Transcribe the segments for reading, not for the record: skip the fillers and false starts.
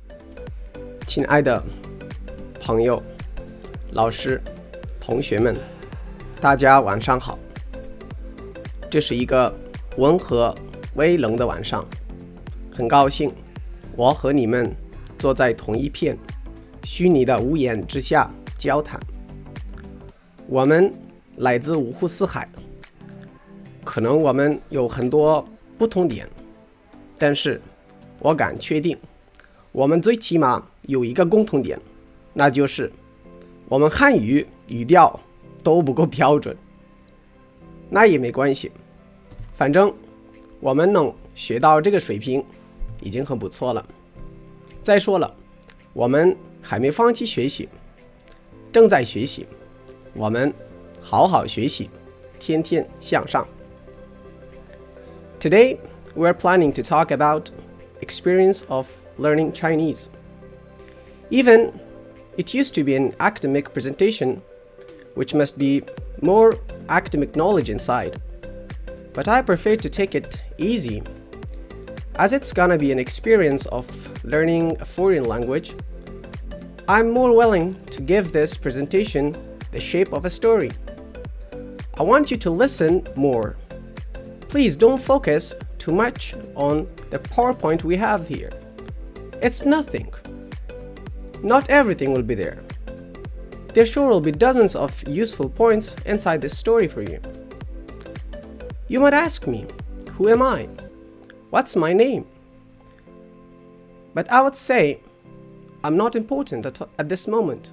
亲爱的朋友、老师、同学们，大家晚上好。这是一个温和微冷的晚上，很高兴我和你们坐在同一片虚拟的屋檐之下交谈。我们来自五湖四海，可能我们有很多不同点，但是我敢确定，我们最起码有一个共同点，那就是我们汉语语调都不够标准。那也没关系，反正我们能学到这个水平已经很不错了。再说了，我们还没放弃学习，正在学习，我们好好学习，天天向上。Today, we're planning to talk about experience of learning Chinese. Even it used to be an academic presentation, which must be more academic knowledge inside. But I prefer to take it easy, as it's gonna be an experience of learning a foreign language. I'm more willing to give this presentation the shape of a story. I want you to listen more. Please don't focus too much on the PowerPoint we have here. It's nothing. Not everything will be there. There sure will be dozens of useful points inside this story for you. You might ask me, who am I? What's my name? But I would say, I'm not important at this moment.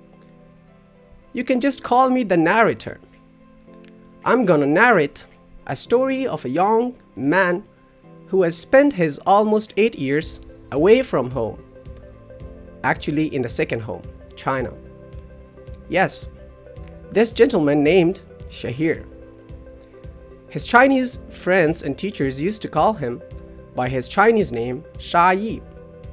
You can just call me the narrator. I'm gonna narrate a story of a young man who has spent his almost 8 years away from home. Actually, in the second home, China. Yes, this gentleman named Shahir. His Chinese friends and teachers used to call him by his Chinese name, Sha Yi.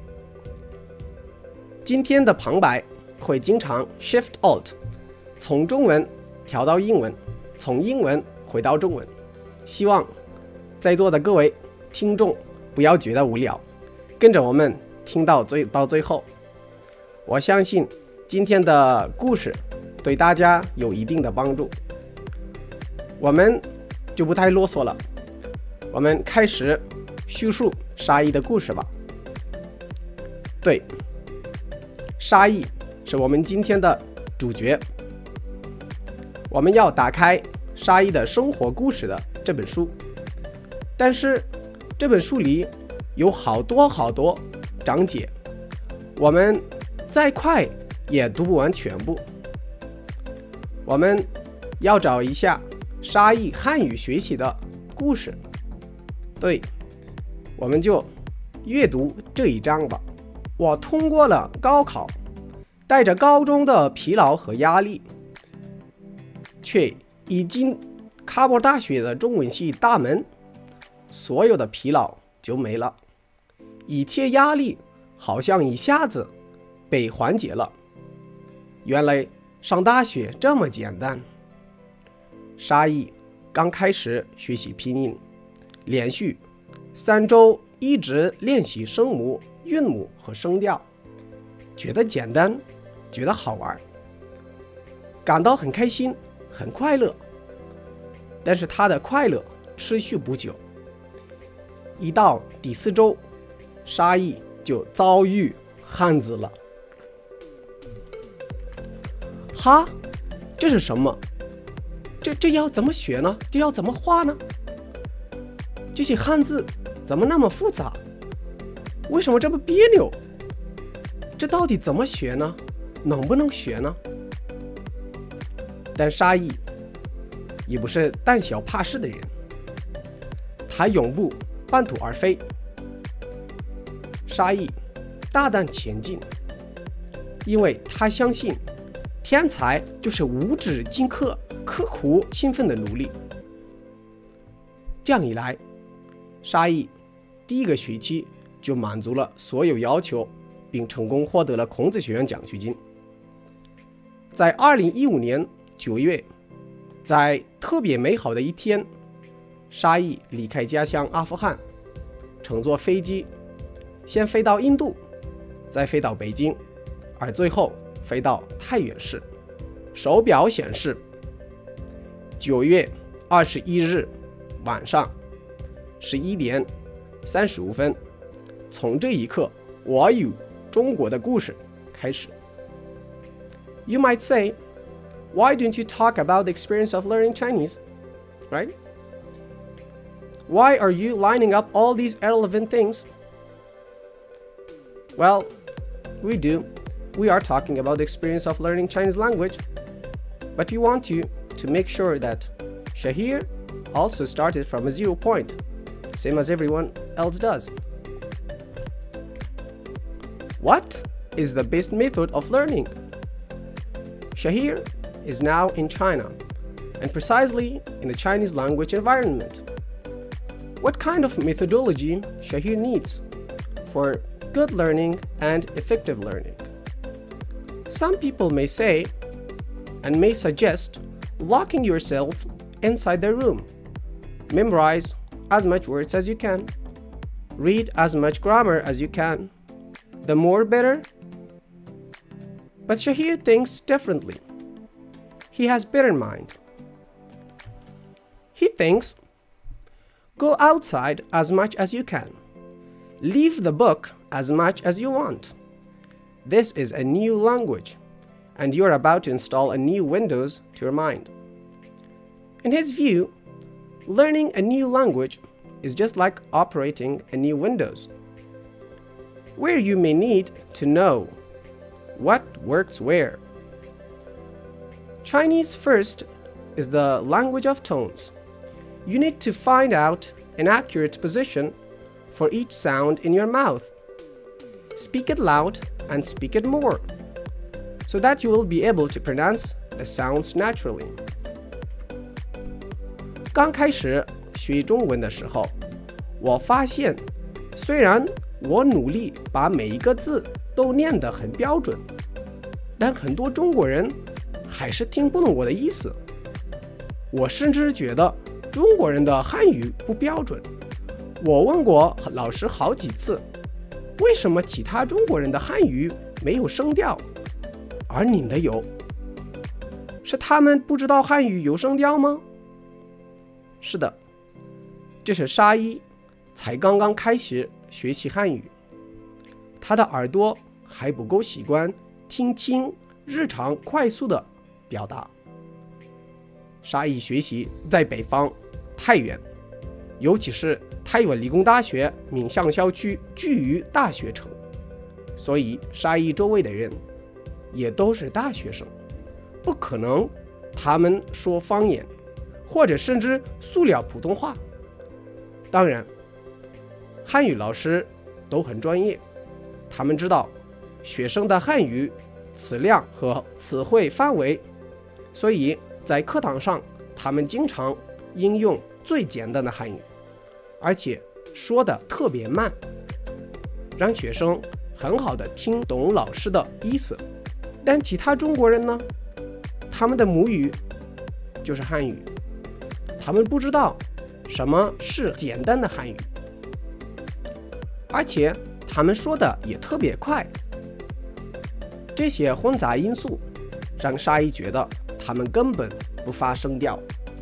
今天的旁白会经常 Shift Alt， 从中文调到英文，从英文回到中文。希望在座的各位听众不要觉得无聊，跟着我们听到最后。我相信今天的故事对大家有一定的帮助。我们就不太啰嗦了，我们开始叙述沙溢的故事吧。对，沙溢是我们今天的主角。我们要打开沙溢的生活故事的这本书，但是这本书里有好多章节，我们再快也读不完全部。我们要找一下沙溢汉语学习的故事。对，我们就阅读这一章吧。我通过了高考，带着高中的疲劳和压力，却一进喀布尔大学的中文系大门，所有的疲劳就没了，一切压力好像一下子被缓解了。原来上大学这么简单。沙溢刚开始学习拼音，连续3周一直练习声母、韵母和声调，觉得简单，觉得好玩，感到很开心，很快乐。但是他的快乐持续不久，一到第4周，沙溢就遭遇汉字了。哈，这是什么？这要怎么学呢？这要怎么画呢？这些汉字怎么那么复杂？为什么这么别扭？这到底怎么学呢？能不能学呢？但沙溢也不是胆小怕事的人，他永不半途而废。沙溢大胆前进，因为他相信天才就是无止境刻苦勤奋的努力。这样一来，沙溢第1个学期就满足了所有要求，并成功获得了孔子学院奖学金。在2015年9月，在特别美好的一天，沙溢离开家乡阿富汗，乘坐飞机先飞到印度， 再飞到北京，而最后飞到太原市。手表显示9月21日晚上11点35分，从这一刻，我与中国的故事开始。You might say, why don't you talk about the experience of learning Chinese, right? Why are you lining up all these irrelevant things? Well, we do. We are talking about the experience of learning Chinese language, but we want you to make sure that Shahir also started from a 0 point, same as everyone else does. What is the best method of learning? Shahir is now in China, and precisely in the Chinese language environment. What kind of methodology Shahir needs for good learning and effective learning? Some people may say and may suggest locking yourself inside the room. Memorize as much words as you can. Read as much grammar as you can. The more better. But Shahir thinks differently. He has better mind. He thinks, go outside as much as you can. Leave the book as much as you want. This is a new language, and you're about to install a new Windows to your mind. In his view, learning a new language is just like operating a new Windows, where you may need to know what works where. Chinese first is the language of tones. You need to find out an accurate position for each sound in your mouth. Speak it loud and speak it more, so that you will be able to pronounce the sounds naturally. 刚开始学中文的时候，我发现，虽然我努力把每一个字都念得很标准，但很多中国人还是听不懂我的意思。我甚至觉得中国人的汉语不标准。我问过老师好几次，为什么其他中国人的汉语没有声调，而你的有？是他们不知道汉语有声调吗？是的，这是沙一才刚刚开始学习汉语，他的耳朵还不够习惯听清日常快速的表达。沙一学习在北方太原，尤其是太原理工大学闽向校区居于大学城，所以沙一周围的人也都是大学生，不可能他们说方言，或者甚至塑料普通话。当然，汉语老师都很专业，他们知道学生的汉语词量和词汇范围，所以在课堂上他们经常应用最简单的汉语，而且说的特别慢，让学生很好的听懂老师的意思。但其他中国人呢，他们的母语就是汉语，他们不知道什么是简单的汉语，而且他们说的也特别快。这些混杂因素让沙一觉得他们根本不发声调。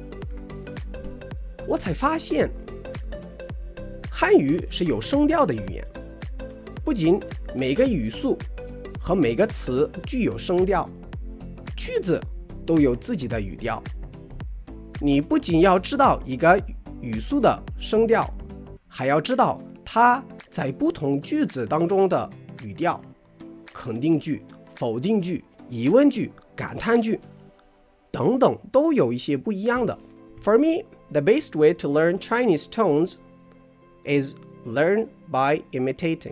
我才发现，汉语是有声调的语言，不仅每个语速和每个词具有声调，句子都有自己的语调。你不仅要知道一个语速的声调，还要知道它在不同句子当中的语调，肯定句、否定句、疑问句、感叹句等等都有一些不一样的。For me, the best way to learn Chinese tones is learn by imitating.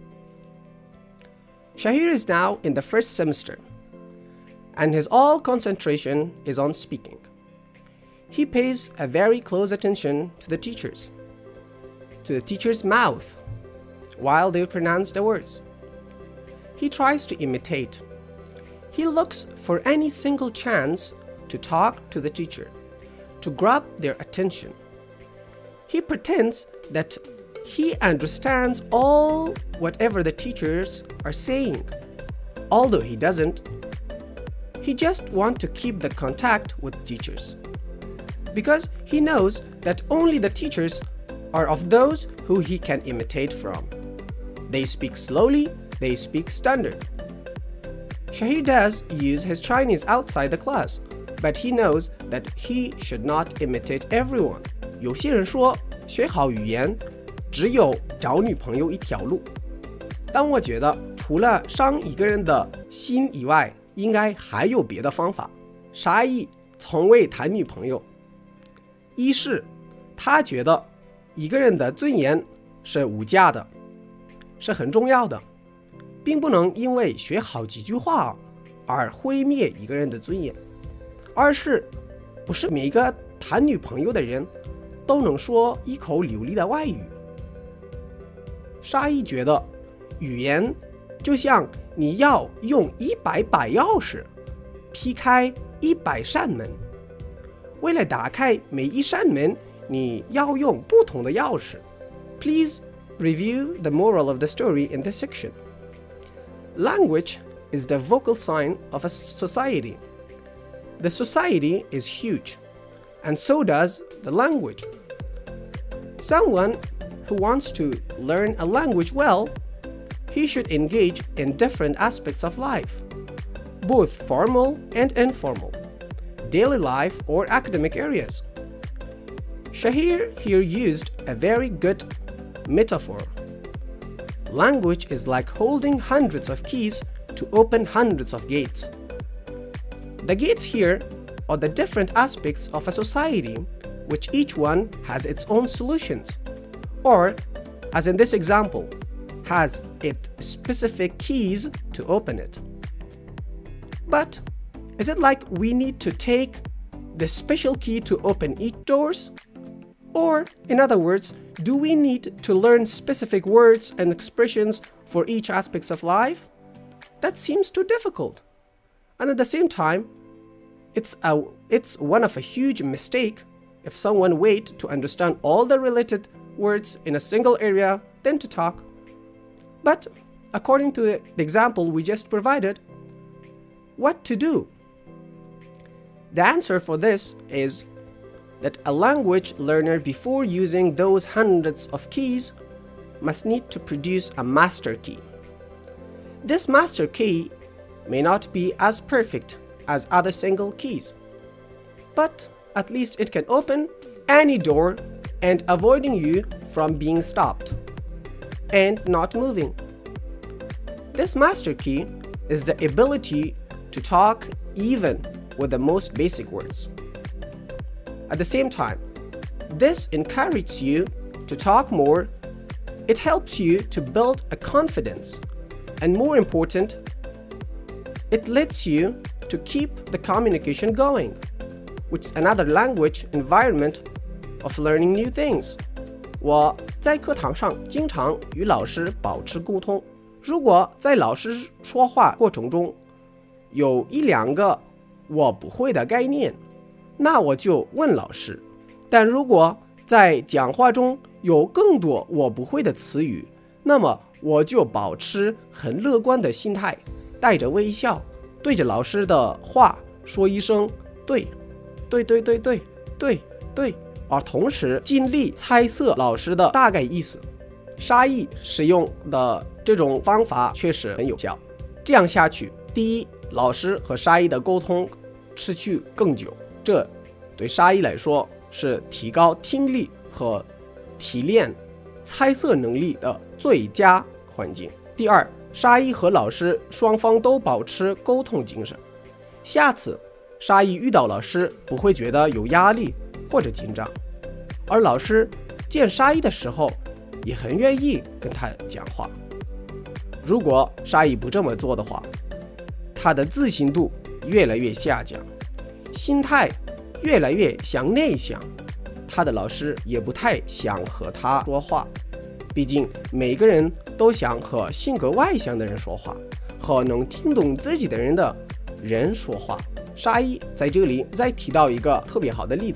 Shahir is now in the first semester, and his all concentration is on speaking. He pays a very close attention to the teachers, to the teacher's mouth, while they pronounce the words. He tries to imitate. He looks for any single chance to talk to the teacher, to grab their attention. He pretends that He understands all whatever the teachers are saying. Although he doesn't, he just wants to keep the contact with teachers. Because he knows that only the teachers are of those who he can imitate from. They speak slowly, they speak standard. Shahir does use his Chinese outside the class, but he knows that he should not imitate everyone. 有些人说，学好语言只有找女朋友一条路。但我觉得，除了伤一个人的心以外，应该还有别的方法。沙溢从未谈女朋友。一是，他觉得一个人的尊严是无价的，是很重要的，并不能因为学好几句话而毁灭一个人的尊严。二是，不是每个谈女朋友的人都能说一口流利的外语。沙溢觉得，语言就像你要用100把钥匙劈开100扇门。为了打开每一扇门，你要用不同的钥匙。Please review the moral of the story in this section. Language is the vocal sign of a society. The society is huge, and so does the language. Someone who wants to learn a language well, he should engage in different aspects of life, both formal and informal, daily life or academic areas. Shahir here used a very good metaphor. Language is like holding hundreds of keys to open hundreds of gates. The gates here are the different aspects of a society, which each one has its own solutions, or, as in this example, has its specific keys to open it. But is it like we need to take the special key to open each doors? Or, in other words, do we need to learn specific words and expressions for each aspect of life? That seems too difficult. And at the same time, it's one of a huge mistake if someone waits to understand all the related words in a single area then to talk. But according to the example we just provided, what to do? The answer for this is that a language learner, before using those hundreds of keys, must need to produce a master key. This master key may not be as perfect as other single keys, but at least it can open any door and avoiding you from being stopped and not moving. This master key is the ability to talk even with the most basic words. At the same time, this encourages you to talk more. It helps you to build a confidence, and more important, it lets you to keep the communication going, which is another language environment of learning new things. 我在课堂上经常与老师保持沟通。如果在老师说话过程中有1-2个我不会的概念，那我就问老师。但如果在讲话中有更多我不会的词语，那么我就保持很乐观的心态，带着微笑，对着老师的话说一声对，对对对对对对，而同时尽力猜测老师的大概意思。沙溢使用的这种方法确实很有效。这样下去，第一，老师和沙溢的沟通持续更久，这对沙溢来说是提高听力和提炼猜测能力的最佳环境。第二，沙溢和老师双方都保持沟通精神，下次沙溢遇到老师不会觉得有压力或者紧张，而老师见沙溢的时候也很愿意跟他讲话。如果沙溢不这么做的话，他的自信度越来越下降，心态越来越向内向，他的老师也不太想和他说话。毕竟每个人都想和性格外向的人说话，和能听懂自己的人说话。沙溢在这里再提到一个特别好的例子，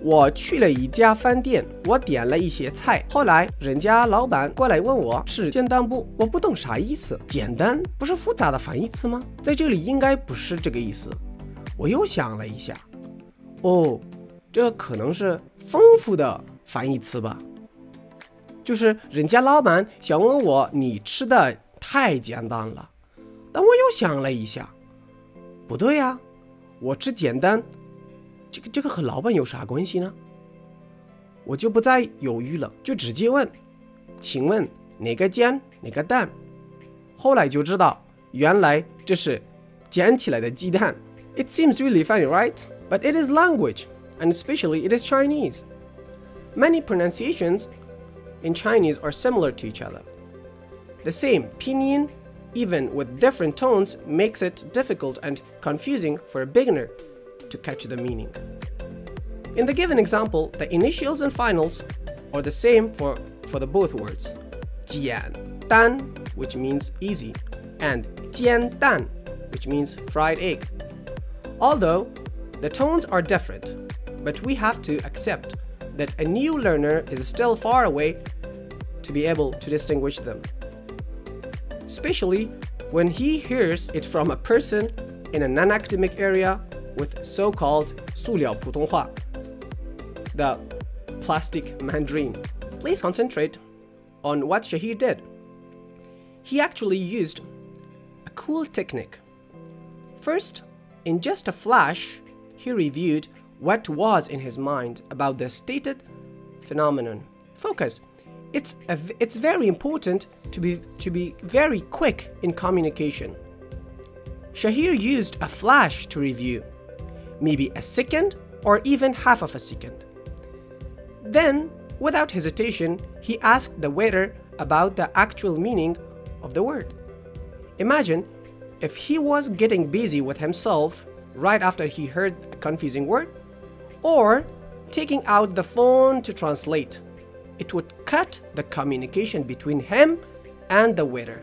我去了一家饭店，我点了一些菜，后来人家老板过来问我是简单不？我不懂啥意思。简单不是复杂的反义词吗？在这里应该不是这个意思。我又想了一下，哦，这可能是丰富的反义词吧。就是人家老板想问我你吃的太简单了，但我又想了一下，不对呀，我吃简单，这个和老板有啥关系呢？我就不再犹豫了，就直接问，请问哪个煎哪个蛋？后来就知道，原来这是煎起来的鸡蛋。It seems really funny, right? But it is language, and especially it is Chinese. Many pronunciations in Chinese are similar to each other. The same pinyin, even with different tones, makes it difficult and confusing for a beginner to catch the meaning. In the given example, the initials and finals are the same for the both words. 简单, which means easy, and 煎蛋, which means fried egg. Although the tones are different, but we have to accept that a new learner is still far away to be able to distinguish them, especially when he hears it from a person in a non-academic area with so-called 塑料普通话, the plastic Mandarin. Please concentrate on what Shahir did. He actually used a cool technique. First, in just a flash, he reviewed what was in his mind about the stated phenomenon. Focus. It's very important to be very quick in communication. Shahir used a flash to review, maybe a second or even half of a second. Then, without hesitation, he asked the waiter about the actual meaning of the word. Imagine if he was getting busy with himself right after he heard a confusing word, or taking out the phone to translate. It would cut the communication between him and the waiter.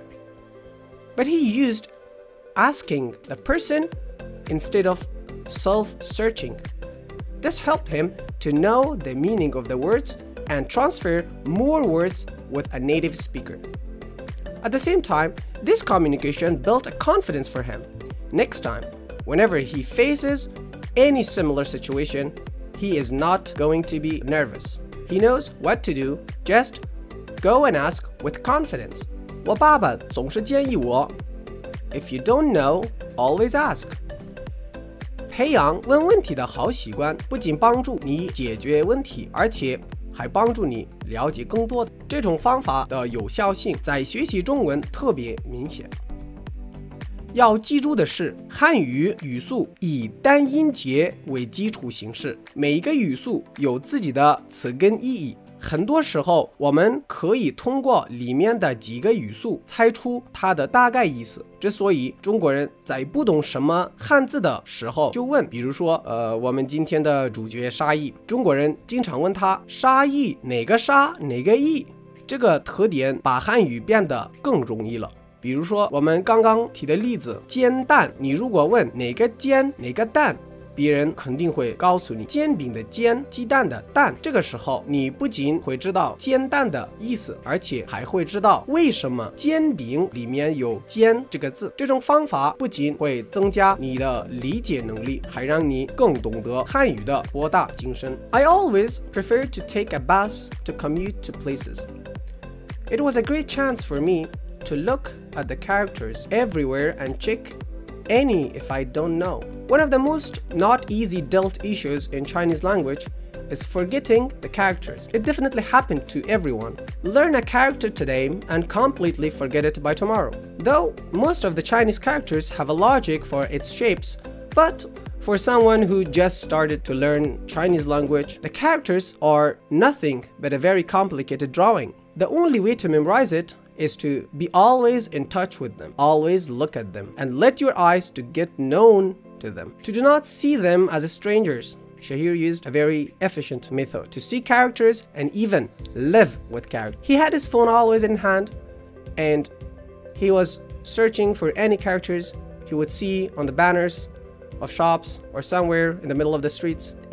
But he used asking the person instead of self-searching. This helped him to know the meaning of the words and transfer more words with a native speaker. At the same time, this communication built a confidence for him. Next time, whenever he faces any similar situation, he is not going to be nervous. He knows what to do. Just go and ask with confidence. 我爸爸总是建议我 If you don't know, always ask. 培养问问题的好习惯，不仅帮助你解决问题，而且还帮助你了解更多。这种方法的有效性在学习中文特别明显。要记住的是，汉语语速以单音节为基础形式，每一个语速有自己的词根意义。很多时候，我们可以通过里面的几个语速猜出它的大概意思。之所以中国人在不懂什么汉字的时候就问，比如说，我们今天的主角沙溢，中国人经常问他沙溢哪个沙哪个溢，这个特点把汉语变得更容易了。比如说我们刚刚提的例子，煎蛋，你如果问哪个煎哪个蛋，别人肯定会告诉你煎饼的煎，鸡蛋的蛋。这个时候你不仅会知道煎蛋的意思，而且还会知道为什么煎饼里面有煎这个字。这种方法不仅会增加你的理解能力，还让你更懂得汉语的博大精深。I always prefer to take a bus to commute to places. It was a great chance for me to look at the characters everywhere and check any if I don't know. One of the most not easy dealt issues in Chinese language is forgetting the characters. It definitely happened to everyone. Learn a character today and completely forget it by tomorrow. Though most of the Chinese characters have a logic for its shapes, but for someone who just started to learn Chinese language, the characters are nothing but a very complicated drawing. The only way to memorize it is to be always in touch with them, always look at them, and let your eyes to get known to them, to do not see them as strangers. Shahir used a very efficient method to see characters and even live with characters. He had his phone always in hand, and he was searching for any characters he would see on the banners of shops or somewhere in the middle of the streets. It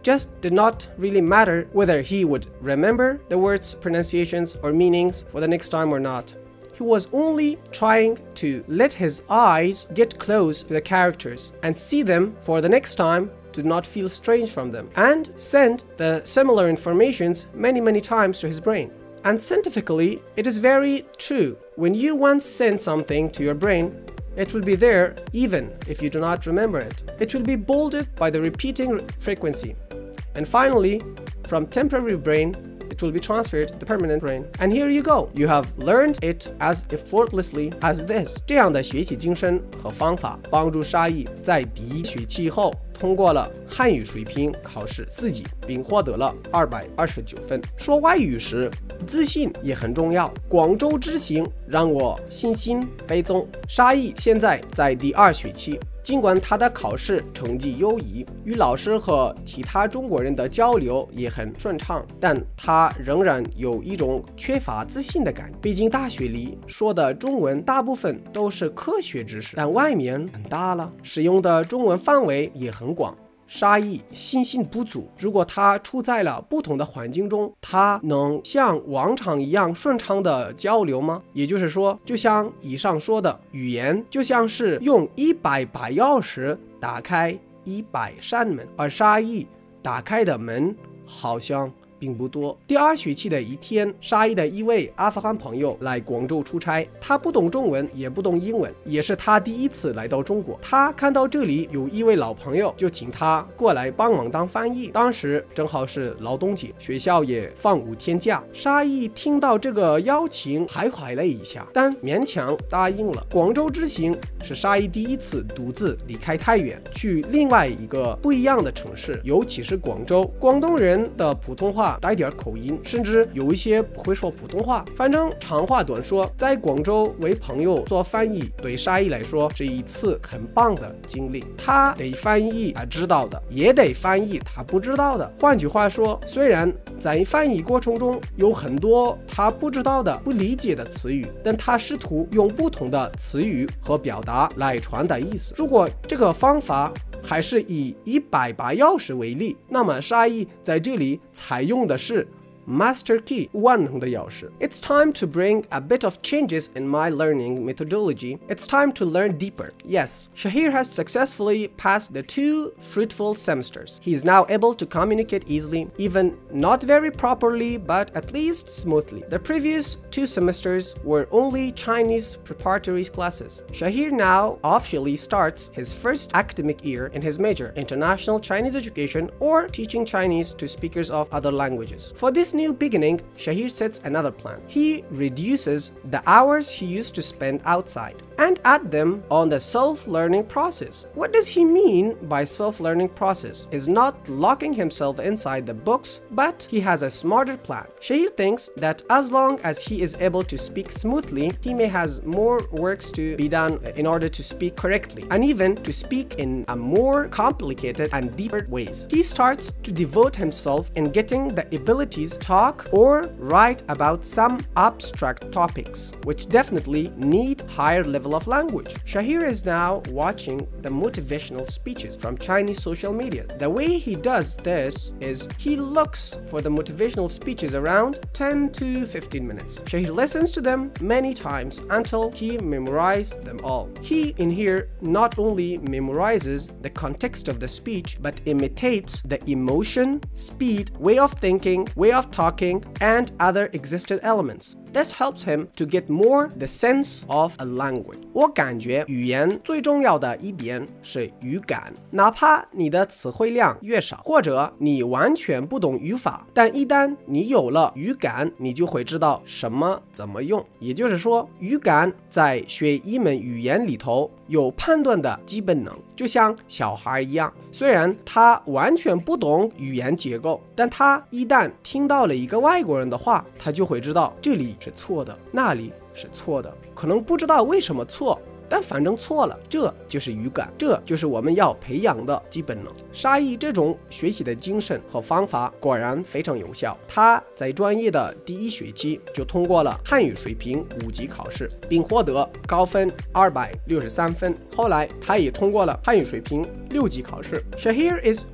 just did not really matter whether he would remember the words, pronunciations, or meanings for the next time or not. He was only trying to let his eyes get close to the characters and see them for the next time, to not feel strange from them, and send the similar informations many times to his brain. And scientifically, it is very true. When you once send something to your brain, it will be there even if you do not remember it. It will be bolded by the repeating frequency. And finally, from temporary brain, it will be transferred to the permanent brain. And here you go. You have learned it as effortlessly as this. 这样的学习精神和方法帮助沙溢在第一学期后通过了汉语水平考试4级，并获得了229分。说外语时，自信也很重要。广州之行让我信心倍增。沙溢现在在第2学期。尽管他的考试成绩优异，与老师和其他中国人的交流也很顺畅，但他仍然有一种缺乏自信的感觉。毕竟大学里说的中文大部分都是科学知识，但外面很大了，使用的中文范围也很广。沙溢信心不足，如果他处在了不同的环境中，他能像往常一样顺畅的交流吗？也就是说，就像以上说的，语言就像是用100把钥匙打开100扇门，而沙溢打开的门好像并不多。第2学期的一天，沙溢的一位阿富汗朋友来广州出差，他不懂中文，也不懂英文，也是他第一次来到中国。他看到这里有一位老朋友，就请他过来帮忙当翻译。当时正好是劳动节，学校也放5天假。沙溢听到这个邀请，徘徊了一下，但勉强答应了。广州之行是沙溢第一次独自离开太原，去另外一个不一样的城市，尤其是广州。广东人的普通话带点口音，甚至有一些不会说普通话。反正长话短说，在广州为朋友做翻译，对沙溢来说是一次很棒的经历。他得翻译他知道的，也得翻译他不知道的。换句话说，虽然在翻译过程中有很多他不知道的、不理解的词语，但他试图用不同的词语和表达来传达意思。如果这个方法还是以100把钥匙为例，那么沙溢在这里采用的是 Master Key 万能的钥匙。 It's time to bring a bit of changes in my learning methodology. It's time to learn deeper. Yes, Shahir has successfully passed the 2 fruitful semesters. He is now able to communicate easily, even not very properly, but at least smoothly. The previous 2 semesters were only Chinese preparatory classes. Shahir now officially starts his first academic year in his major, International Chinese Education, or teaching Chinese to speakers of other languages. For this new beginning, Shahir sets another plan. He reduces the hours he used to spend outside and add them on the self-learning process. What does he mean by self-learning process? Is not locking himself inside the books, but he has a smarter plan. Shahir thinks that as long as he is able to speak smoothly, he may has more works to be done in order to speak correctly, and even to speak in a more complicated and deeper ways. He starts to devote himself in getting the abilities to talk or write about some abstract topics, which definitely need higher level of language. Shahir is now watching the motivational speeches from Chinese social media. The way he does this is he looks for the motivational speeches around 10 to 15 minutes. Shahir listens to them many times until he memorizes them all. He in here not only memorizes the context of the speech, but imitates the emotion, speed, way of thinking, way of talking, and other existing elements. This helps him to get more the sense of a language. 我感觉语言最重要的一点是语感，哪怕你的词汇量越少，或者你完全不懂语法，但一旦你有了语感，你就会知道什么怎么用。也就是说，语感在学一门语言里头有判断的基本能，就像小孩一样，虽然他完全不懂语言结构，但他一旦听到了一个外国人的话，他就会知道这里是错的，那里是错的，可能不知道为什么错，但反正错了，这就是语感，这就是我们要培养的基本能。沙溢这种学习的精神和方法果然非常有效，他在专业的第1学期就通过了汉语水平5级考试，并获得高分263分。后来他也通过了汉语水平6级考试。Shahir is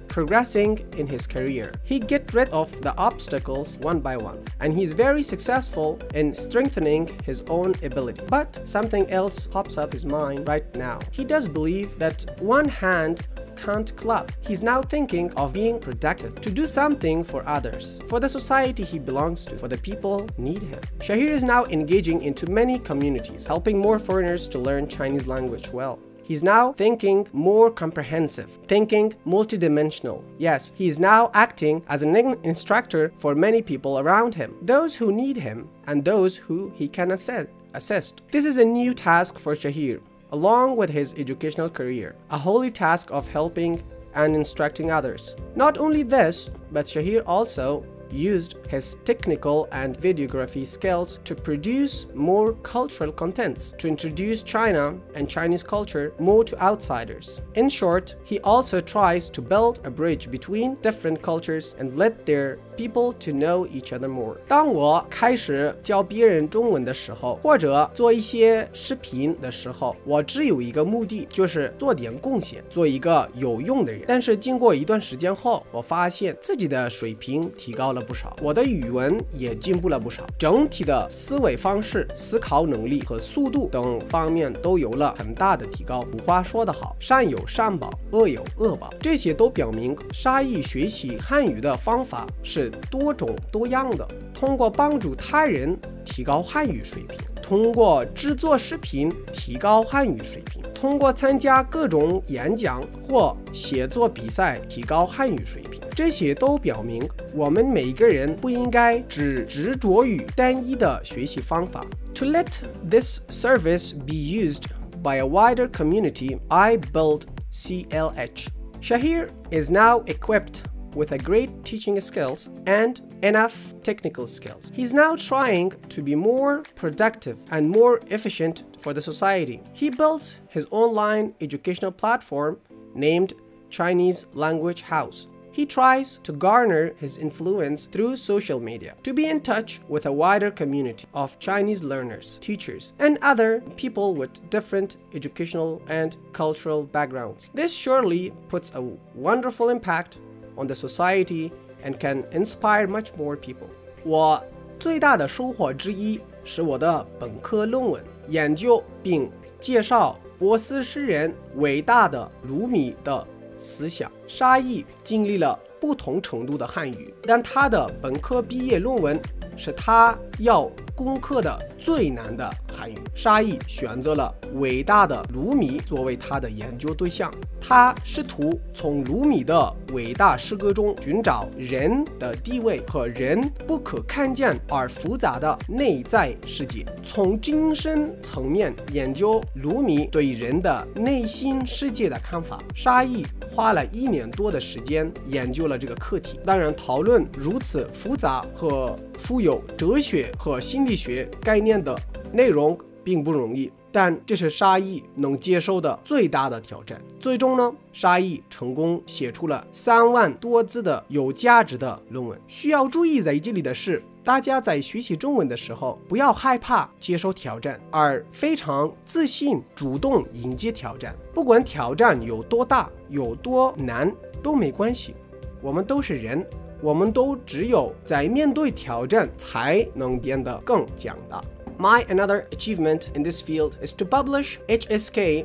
progressing in his career. He gets rid of the obstacles one by one, and he's very successful in strengthening his own ability. But something else pops up his mind right now. He does believe that one hand can't clap. He's now thinking of being productive, to do something for others, for the society he belongs to, for the people need him. Shahir is now engaging into many communities, helping more foreigners to learn Chinese language well. He's now thinking more comprehensive, thinking multidimensional. Yes, he's now acting as an instructor for many people around him, those who need him and those who he can assist. This is a new task for Shahir, along with his educational career, a holy task of helping and instructing others. Not only this, but Shahir also used his technical and videography skills to produce more cultural contents, to introduce China and Chinese culture more to outsiders. In short, he also tries to build a bridge between different cultures and let their people to know each other more. 当我开始教别人中文的时候，或者做一些视频的时候，我只有一个目的，就是做点贡献，做一个有用的人。但是经过一段时间后，我发现自己的水平提高了不少，我的语文也进步了不少，整体的思维方式、思考能力和速度等方面都有了很大的提高。古话说得好，善有善报，恶有恶报，这些都表明沙溢学习汉语的方法是多种多样的，通过帮助他人提高汉语水平，通过制作视频提高汉语水平，通过参加各种演讲或写作比赛提高汉语水平。这些都表明我们每个人不应该只执着于单一的学习方法。To let this service be used by a wider community, I built CLH. Shahir is now equipped with a great teaching skills and enough technical skills. He's now trying to be more productive and more efficient for the society. He built his online educational platform named Chinese Language House. He tries to garner his influence through social media to be in touch with a wider community of Chinese learners, teachers, and other people with different educational and cultural backgrounds. This surely puts a wonderful impact on the society and can inspire much more people. 我最大的收获之一是我的本科论文研究并介绍波斯诗人伟大的鲁米的思想。沙溢经历了不同程度的汉语，但他的本科毕业论文是他要攻克的最难的汉语。沙溢选择了伟大的鲁米作为他的研究对象，他试图从鲁米的伟大诗歌中寻找人的地位和人不可看见而复杂的内在世界，从精神层面研究鲁米对人的内心世界的看法。沙溢花了1年多的时间研究了这个课题。当然，讨论如此复杂和富有哲学和心理学概念的内容并不容易，但这是沙溢能接受的最大的挑战。最终呢，沙溢成功写出了3万多字的有价值的论文。需要注意在这里的是，大家在学习中文的时候，不要害怕接受挑战，而非常自信、主动迎接挑战。不管挑战有多大、有多难都没关系，我们都是人，我们都只有在面对挑战才能变得更强大。My another achievement in this field is to publish HSK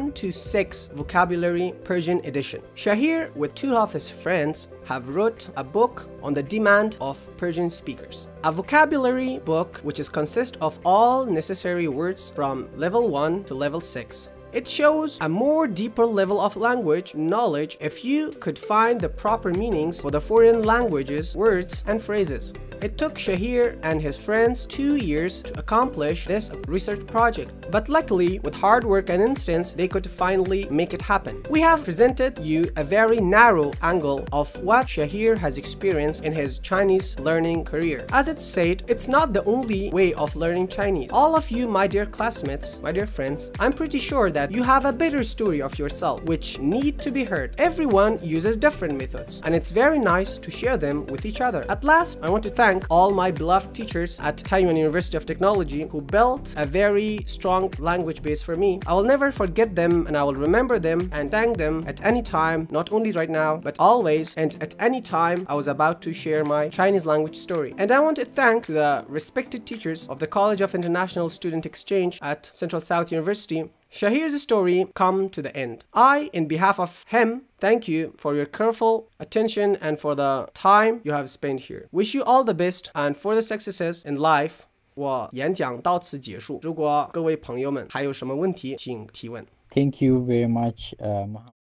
1-6 Vocabulary Persian Edition. Shahir, with 2 of his friends, have wrote a book on the demand of Persian speakers. A vocabulary book which is consist of all necessary words from level 1 to level 6. It shows a more deeper level of language knowledge if you could find the proper meanings for the foreign languages, words, and phrases. It took Shahir and his friends 2 years to accomplish this research project, but luckily, with hard work and insistence, they could finally make it happen. We have presented you a very narrow angle of what Shahir has experienced in his Chinese learning career. As it's said, it's not the only way of learning Chinese. All of you, my dear classmates, my dear friends, I'm pretty sure that you have a better story of yourself which need to be heard. Everyone uses different methods, and it's very nice to share them with each other. At last, I want to thank thank all my beloved teachers at Taiyuan University of Technology who built a very strong language base for me. I will never forget them, and I will remember them and thank them at any time, not only right now, but always and at any time I was about to share my Chinese language story. And I want to thank the respected teachers of the College of International Student Exchange at Central South University. Shahir's story come to the end. I, in behalf of him, thank you for your careful attention and for the time you have spent here. Wish you all the best and for the successes in life. 我演讲到此结束。如果各位朋友们还有什么问题，请提问。 Thank you very much,